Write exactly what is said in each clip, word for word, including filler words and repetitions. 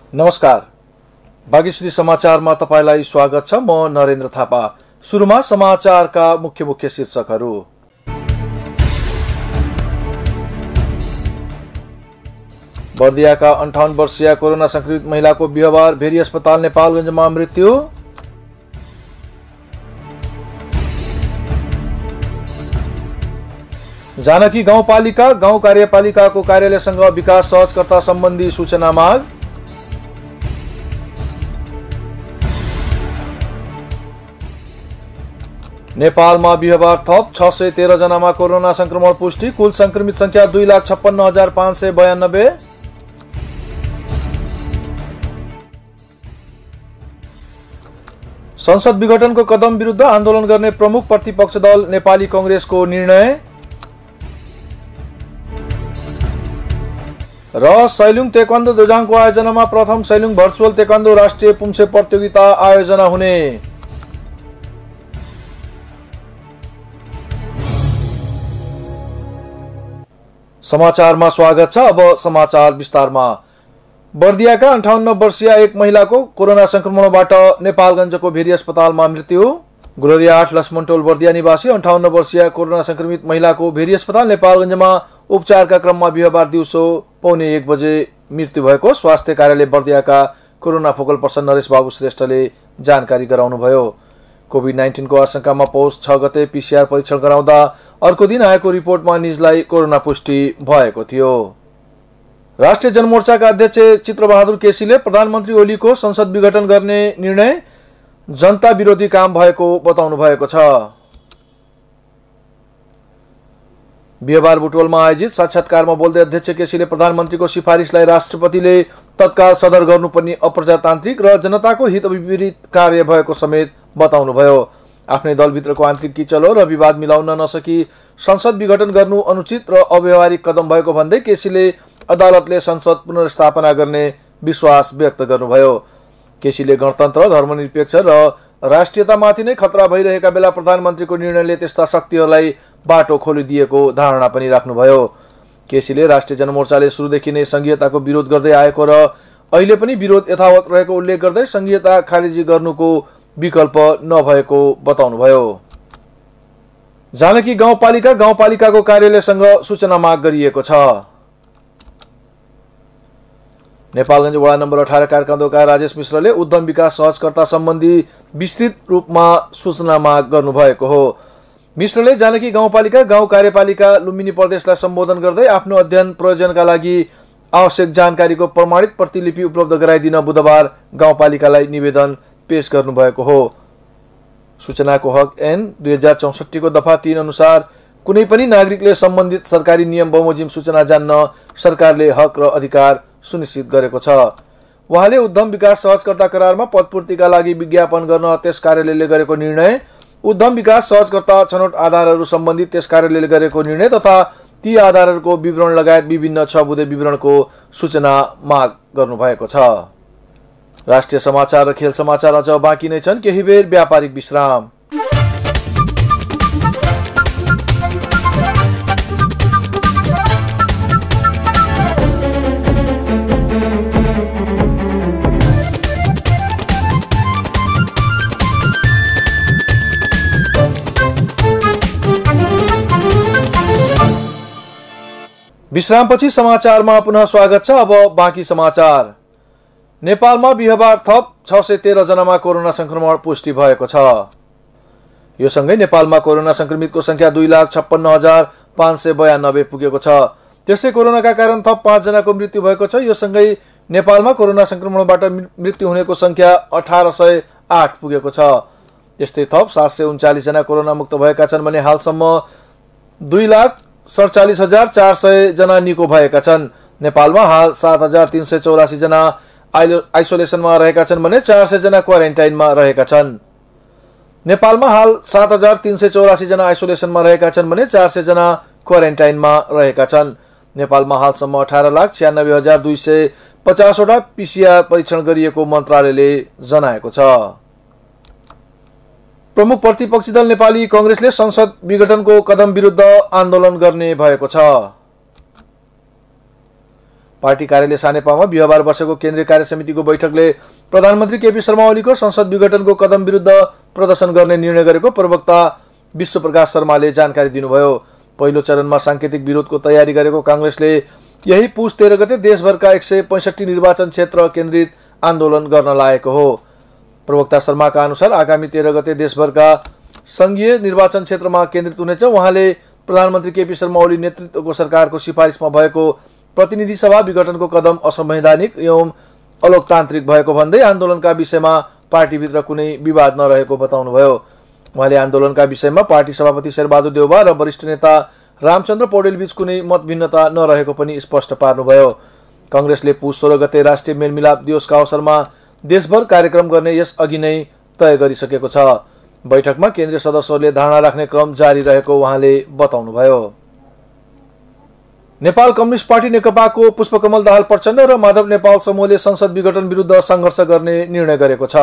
नमस्कार, भाग्यश्री समाचारमा तपाईलाई स्वागत छ। म नरेन्द्र थापा। सुरुमा समाचारका मुख्य मुख्य शीर्षकहरू। बर्दियाका अन्ठाउन्न वर्षीय कोरोना संक्रमित महिलाको बिहिबार भेरी अस्पताल नेपालगञ्जमा मृत्यु। जानकी गाउँपालिका गाउँ कार्यपालिकाको कार्यालयसँग विकास सहजकर्ता सम्बन्धी सूचना माग। नेपालमा बिहिबार थप छ सय तेह्र जनामा कोरोना संक्रमण पुष्टि। कुल संक्रमित संख्या दुई लाख छप्पन्न हजार पाँच सय बयानब्बे। संसद विघटनको कदम विरुद्ध आन्दोलन गर्ने प्रमुख प्रतिपक्ष दल नेपाली कांग्रेसको निर्णय। र सैलुङ तेक्वान्दो दोजाङको आयोजनामा प्रथम सैलुङ भर्चुअल तेक्वान्दो राष्ट्रिय पुम्से प्रतियोगिता आयोजना हुने। समाचारमा स्वागत छ। अब समाचार विस्तारमा। बर्दियाका अन्ठाउन्न वर्षीय एक महिलाको कोरोना संक्रमणबाट नेपालगञ्जको भेरी अस्पतालमा मृत्यु। ग्लोरिया आठ लक्ष्मणटोल बर्दिया निवासी अन्ठाउन्न वर्षीय कोरोना संक्रमित महिलाको भेरी अस्पताल नेपालगञ्जमा उपचारका क्रममा बिहिबार दिउँसो पौने एक बजे मृत्यु भएको स्वास्थ्य कार्यालय बर्दियाका corona focal person Naresh Babu श्रेष्ठले जानकारी गराउनुभयो। कोभिड नाइन्टीन को आशंकामा पौष छ गते पीसीआर परीक्षण गराउँदा अर्को दिन आएको रिपोर्टमा निजलाई कोरोना पुष्टि भएको थियो। राष्ट्रिय जनमोर्चाका अध्यक्ष चित्रबहादुर केसीले प्रधानमन्त्री ओलीको संसद विघटन गर्ने निर्णय जनता विरोधी काम भएको बताउनु भएको छ। बिहिबार बुटवलमा आयोजित साक्षात्कारमा बोल्दै अध्यक्ष केसीले प्रधानमन्त्रीको सिफारिसलाई राष्ट्रपतिले तत्काल सदर गर्नुपर्ने अप्रजातान्त्रिक र जनताको हित विपरीत कार्य भएको समेत बताउनुभयो। आफ्नै दलभित्रको आन्तरिक किचलो र विवाद मिलाउन नसकी संसद विघटन गर्नु अनुचित र अव्यावहारिक कदम भएको भन्दै केसीले अदालतले संसद पुनर्स्थापना गर्ने विश्वास व्यक्त गर्नुभयो। केसीले गणतन्त्र, धर्मनिरपेक्ष र राष्ट्रियतामाथि नै खतरा भइरहेका बेला प्रधानमन्त्रीको निर्णयले त्यस्ता शक्तिहरूलाई बाटो खोलिदिएको धारणा पनि राख्नुभयो। केसीले राष्ट्रिय जनमोर्चाले सुरुदेखि नै संघीयताको विरोध गर्दै आएको र अहिले पनि विरोध यथावत रहेको उल्लेख गर्दै संघीयता खारेजी गर्नुको विकल्प नभएको बताउनुभयो। जानकी गाउँपालिका गाउँपालिकाको कार्यालयसँग सूचना माग गरिएको छ। नेपालगञ्ज वडा नम्बर अठार कारकान्दोका राजेश मिश्रले उद्यम विकास सहजकर्ता सम्बन्धी विस्तृत रूपमा सूचना माग गर्नुभएको हो। मिश्रले जानकी गाउँपालिका गाउँ कार्यपालिका लुम्बिनी प्रदेशलाई सम्बोधन गर्दै आफ्नो अध्ययन प्रयोजनका लागि आवश्यक जानकारीको प्रमाणित प्रतिलिपि उपलब्ध गराइदिन बुधबार गाउँपालिकालाई निवेदन पेश गर्नुभएको हो। सूचनाको हक ऐन दुई हजार चौसठी को दफा तीन अनुसार कुनै पनि नागरिकले सम्बन्धित सरकारी नियम बमोजिम सूचना जान्न सरकारले हक र अधिकार सुनिश्चित गरेको छ। उहाँले उद्यम विकास सहजकर्ता करारमा पदपूर्तिका लागि विज्ञापन गर्न त्यस कार्यालयले गरेको निर्णय, उद्यम विकास सहजकर्ता छनौट आधारहरू सम्बन्धी त्यस कार्यालयले गरेको निर्णय तथा ती आधारहरूको विवरण लगायत विभिन्न छ बुँदे विवरणको सूचना माग गर्नुभएको छ। राष्ट्रिय समाचार र खेल समाचार अझ बाँकी नै छन्। केही बेर व्यापारिक विश्राम। विश्रामपछि समाचारमा पुनः स्वागत छ। अब बाँकी समाचार। नेपालमा बिहिबार थप छ सय तेह्र जनामा कोरोना संक्रमण पुष्टि भएको छ। यो सँगै नेपालमा कोरोना संक्रमितको संख्या दुई लाख छप्पन्न हजार पाँच सय बयानब्बे पुगेको छ। त्यसै कोरोनाका कारण थप पाँच जनाको मृत्यु भएको छ। यो सँगै नेपालमा कोरोना संक्रमणबाट मृत्यु हुनेको संख्या अठार सय आठ पुगेको छ। त्यस्तै थप सात सय उन्चालिस जना कोरोना मुक्त भएका छन् भने हालसम्म दुई लाख सडचालिस हजार चार सय जना निको भएका छन्। नेपालमा हाल सात हजार तीन सय चौरासी जना आइसोलेसनमा रहेका छन् भने चार सय जना क्वारेन्टाइनमा रहेका छन्। नेपालमा हाल सात हजार तीन सय चौरासी जना आइसोलेसनमा रहेका छन् भने चार सय जना क्वारेन्टाइनमा रहेका छन्। नेपालमा हालसम्म अठार लाख छियानब्बे हजार दुई सय पचासवटा पीसीआर परीक्षण गरिएको मन्त्रालयले जनाएको छ। प्रमुख प्रतिपक्षी दल नेपाली कांग्रेसले संसद विघटनको कदम विरुद्ध आन्दोलन गर्ने भएको छ। पार्टी कार्यालय सानेपामा बिहिबार बसेको केन्द्रीय कार्य समितिको बैठकले प्रधानमन्त्री केपी शर्मा ओलीको संसद विघटनको कदम विरुद्ध प्रदर्शन गर्ने निर्णय गरेको प्रवक्ता विश्व प्रकाश शर्माले जानकारी दिनुभयो। पहिलो चरणमा सांकेतिक विरोधको तयारी गरेको कांग्रेसले यही पुस तेह्र गते देशभरका एक सय पैंसठी निर्वाचन क्षेत्र केन्द्रित आन्दोलन गर्न लागेको हो। प्रवक्ता शर्माका अनुसार आगामी तेह्र गते देशभरका संघीय निर्वाचन क्षेत्रमा केन्द्रित हुनेछ। उहाँले प्रधानमन्त्री केपी शर्मा ओली नेतृत्वको सरकारको सिफारिसमा भएको प्रतिनिधि सभा विघटनको कदम असंवैधानिक एवं अलोकतान्त्रिक भएको भन्दै आन्दोलनका विषयमा पार्टीभित्र कुनै विवाद नरहेको बताउनुभयो। उहाँले आन्दोलनका विषयमा पार्टी सभापति शेरबहादुर देउवा र वरिष्ठ नेता रामचन्द्र पौडेल बीच कुनै मतभिन्नता नरहेको पनि स्पष्ट पार्नुभयो। कांग्रेसले पुस सोह्र गते राष्ट्रिय मेलमिलाप दिवसका अवसरमा देशभर कार्यक्रम गर्ने यस अघि नै तय गरिसकेको छ। बैठकमा केन्द्रीय सदस्यहरूले धारणा राख्ने क्रम जारी रहेको उहाँले बताउनुभयो। नेपाल कम्युनिस्ट पार्टी नेकपाको पुष्पकमल दाहाल प्रचण्ड र माधव नेपाल समूहले संसद विघटन विरुद्ध संघर्ष गर्ने निर्णय गरेको छ।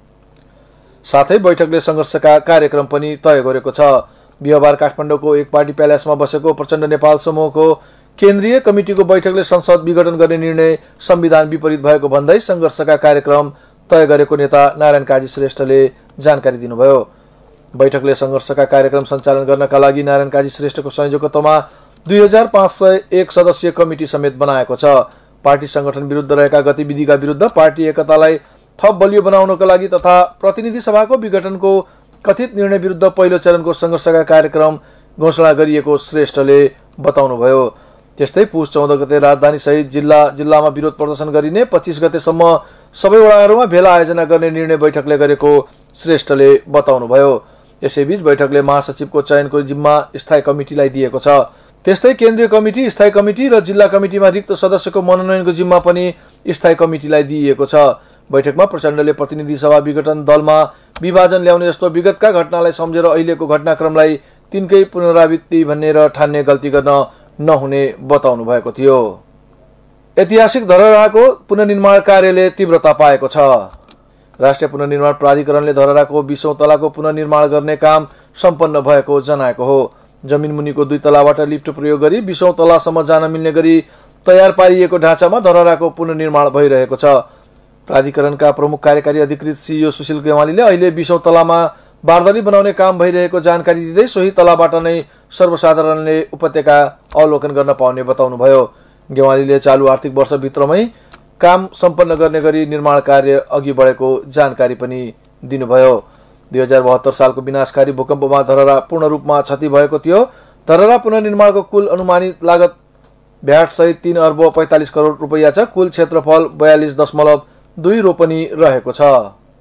साथै बैठकले संघर्षका कार्यक्रम पनि तय गरेको छ। बिहिबार काठमाडौँको एक पार्टी प्यालेसमा बसेको प्रचण्ड नेपाल समूहको केन्द्रीय कमिटिको बैठकले संसद विघटन गर्ने निर्णय संविधान विपरीत भएको भन्दै संघर्षका कार्यक्रम तय गरेको नेता नारायण काजी श्रेष्ठले जानकारी दिनुभयो। बैठकले संघर्षका कार्यक्रम सञ्चालन गर्नका लागि नारायण काजी श्रेष्ठको संयोजकत्वमा दुई हजार पाँच सय एक सदस्यीय कमिटी समेत बनाएको छ। पार्टी संगठन विरुद्ध रहेका गतिविधिका विरुद्ध पार्टी एकतालाई थप बलियो बनाउनका लागि तथा प्रतिनिधि सभाको विघटनको कथित निर्णय विरुद्ध पहिलो चरणको संघर्षका कार्यक्रम घोषणा गरिएको श्रेष्ठले बताउनुभयो। त्यस्तै पुस चौध गते राजधानी सहित जिल्ला जिल्लामा विरोध प्रदर्शन गरिने, पच्चीस गतेसम्म सबै वडाहरूमा भेला आयोजना गर्ने निर्णय बैठकले गरेको श्रेष्ठले बताउनुभयो। यसैबीच बैठकले महासचिवको चयनको जिम्मा स्थायी कमिटीलाई दिएको छ। त्यस्तै केन्द्रीय कमिटी, स्थायी कमिटी र जिल्ला कमिटीमा रिक्त सदस्यको मनोनयनको जिम्मा पनि स्थायी कमिटीलाई दिइएको छ। बैठकमा प्रचण्डले प्रतिनिधि सभा विघटन दलमा विभाजन ल्याउने जस्तो विगतका घटनालाई सम्झेर अहिलेको घटनाक्रमलाई तिनकै पुनरावृत्ति भन्ने र ठान्ने गल्ती गर्न नहुने बताउनु भएको थियो। ऐतिहासिक धरहराको पुनर्निर्माण कार्यले तीव्रता पाएको छ। राष्ट्रिय पुनर्निर्माण प्राधिकरणले धरहराको बीसौं तलाको पुनर्निर्माण गर्ने काम सम्पन्न भएको जनाएको हो। जमिन मुनिको दुई तलाबाट लिफ्ट प्रयोग गरी बीसौं तलासम्म जान मिल्ने गरी तयार पारिएको ढाँचामा धरहराको पुनर्निर्माण भइरहेको छ। प्राधिकरणका प्रमुख कार्यकारी अधिकृत सीईओ सुशील गेवालीले अहिले बीसौं तलामा बारदली बनाउने काम भइरहेको जानकारी दिँदै सोही तलाबाट नै सर्वसाधारणले उपत्यका अवलोकन गर्न पाउने बताउनुभयो। गेवालीले चालू आर्थिक वर्षभित्रमै काम सम्पन्न गर्ने गरी निर्माण कार्य अघि बढेको जानकारी पनि दिनुभयो। दुई हजार बहत्तर सालको विनाशकारी भूकम्पमा धरहरा पूर्ण रूपमा क्षति भएको थियो। धरहरा पुनर्निर्माणको कुल अनुमानित लागत भ्याट सहित तीन अर्ब पैंतालिस करोड़ रुपैयाँ छ। कुल क्षेत्रफल बयालिस दशमलव दुई रोपनी रहेको छ।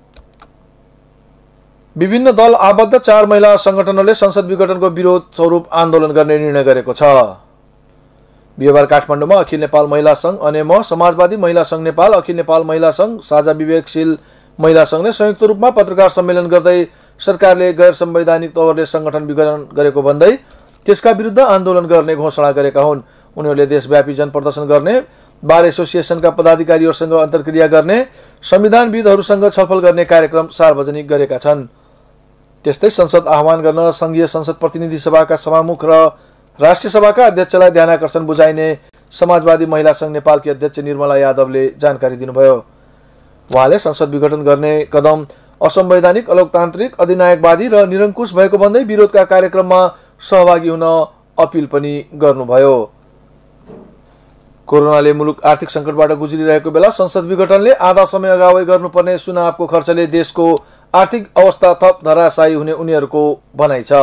विभिन्न दल आबद्ध चार महिला संगठनहरूले संसद विघटनको विरोध स्वरूप आन्दोलन गर्ने निर्णय गरेको छ। बिहिबार काठमाडौँमा अखिल नेपाल महिला संघ, अनेम, समाजवादी महिला संघ नेपाल, अखिल नेपाल महिला संघ, साझा विवेकशील महिला संघले संयुक्त रूपमा पत्रकार सम्मेलन गर्दै सरकारले गैर संवैधानिक तवरले संगठन विघटन गरेको भन्दै त्यसका विरुद्ध आन्दोलन गर्ने घोषणा गरेका हुन्। उनीहरूले देशव्यापी जनप्रदर्शन गर्ने, बार एसोसिएसनका पदाधिकारीहरूसँग अन्तर्क्रिया गर्ने, संविधानविदहरूसँग छलफल गर्ने कार्यक्रम सार्वजनिक गरेका छन्। त्यस्तै संसद आह्वान गर्न संघीय संसद प्रतिनिधि सभाका सभामुख र राष्ट्रिय सभाका अध्यक्षलाई ध्यानाकर्षण बुझाइने समाजवादी महिला संघ नेपालकी अध्यक्ष निर्मला यादवले जानकारी दिनुभयो। उहाँले संसद विघटन गर्ने कदम असंवैधानिक, अलोकतान्त्रिक, अधिनायकवादी र निरङ्कुश भएको भन्दै विरोधका कार्यक्रममा सहभागी हुन अपिल पनि गर्नुभयो। कोरोनाले मुलुक आर्थिक संकटबाट गुज्रिरहेको बेला संसद विघटनले आधा समय अगावै गर्नुपर्ने चुनावको खर्चले देशको आर्थिक अवस्था थप धराशायी हुने उनीहरूको भनाइ छ।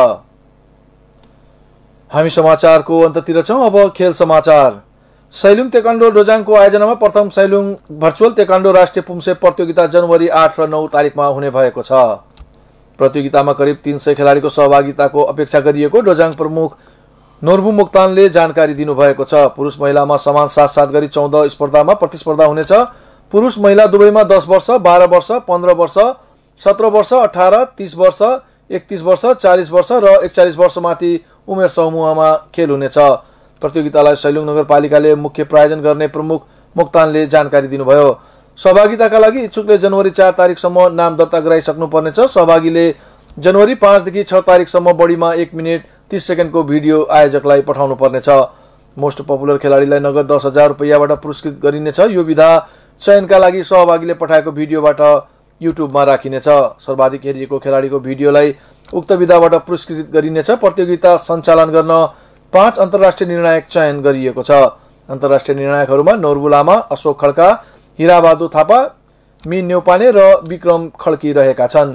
हामी समाचारको अन्ततिर छौं। अब खेल समाचार। सैलुङ तेक्वान्डो डोजाङको आयोजनामा प्रथम सैलुङ भर्चुअल तेक्वान्डो राष्ट्रिय पुम्से प्रतियोगिता जनवरी आठ र नौ तारिकमा हुने भएको छ। प्रतियोगितामा करिब तीन सय खेलाडीको सहभागिताको अपेक्षा गरिएको डोजाङ प्रमुख नोर्बु मोक्तानले जानकारी दिनुभएको छ। पुरुष महिलामा समान साथ साथ गरी चौध स्पर्धामा प्रतिस्पर्धा हुनेछ। पुरुष महिला दुवैमा दस वर्ष, बाह्र वर्ष, पन्ध्र वर्ष, सत्र वर्ष, अठार, तीस वर्ष, एकतीस वर्ष, चालीस वर्ष र एकचालिस वर्षमाथि उमेर समूहमा खेल हुनेछ। प्रतियोगितालाई सैलुङ नगरपालिकाले मुख्य प्रायोजन गर्ने प्रमुख मोक्तानले जानकारी दिनुभयो। सहभागिताका लागि इच्छुकले जनवरी चार तारिकसम्म नाम दर्ता गराइसक्नु पर्नेछ। सहभागीले जनवरी पाँचदेखि छ तारिकसम्म बढीमा एक मिनट तीस सेकेन्डको भिडियो आयोजकलाई पठाउनु पर्नेछ। मोस्ट पपुलर खेलाडीलाई नगद दस हजार रुपियाँबाट पुरस्कृत गरिनेछ। यो विधा चयनका लागि सहभागीले पठाएको भिडियोबाट युट्युबमा राखिनेछ। सर्वाधिक हेरिएको खेलाडीको भिडियोलाई उक्त विधाबाट पुरस्कृत गरिनेछ। प्रतियोगिता सञ्चालन गर्न पाँच अन्तर्राष्ट्रिय निर्णायक चयन गरिएको छ। अन्तर्राष्ट्रिय निर्णायकहरूमा नोर्बु लामा, अशोक खड्का, हिराबहादुर थापा, मी न्यौपाने र विक्रम खड्की रहेका छन्।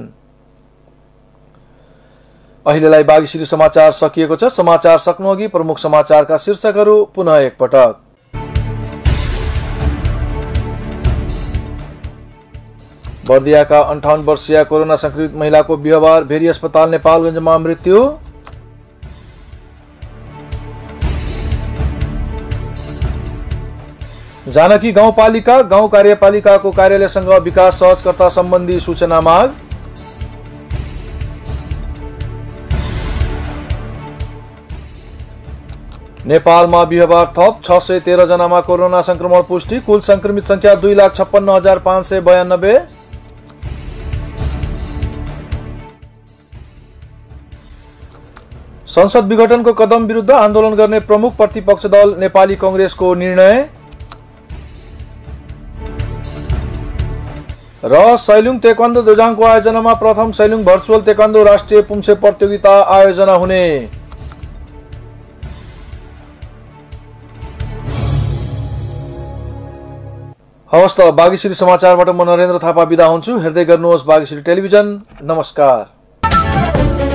अहिलेलाई बागेश्वरी समाचार सकिएको छ। समाचार सक्नुअघि प्रमुख समाचारका शीर्षकहरू पुनः एकपटक। बर्दियाका अन्ठाउन्न वर्षीय कोरोना संक्रमित महिलाको बिहिबार भेरी अस्पताल नेपालगञ्जमा मृत्यु। जानकी गाउँपालिका गाउँ कार्यपालिकाको कार्यालयसँग विकास सहजकर्ता सम्बन्धी सूचना माग। नेपालमा बिहिबार थप छ सय तेह्र जनामा कोरोना संक्रमण पुष्टि। कुल संक्रमित संख्या दुई लाख छप्पन्न हजार पाँच सय बयानब्बे। संसद विघटनको कदम विरुद्ध आन्दोलन गर्ने प्रमुख प्रतिपक्ष दल नेपाली कांग्रेसको निर्णय। र सैलुङ तेक्वान्दो दोजाङको आयोजनामा प्रथम सैलुङ भर्चुअल तेक्वान्दो राष्ट्रिय पुम्से प्रतियोगिता आयोजना हुने। हवस् त बागेश्वरी समाचारबाट म नरेन्द्र थापा बिदा हुन्छु। हेर्दै गर्नुहोस् बागेश्वरी टेलिभिजन। नमस्कार।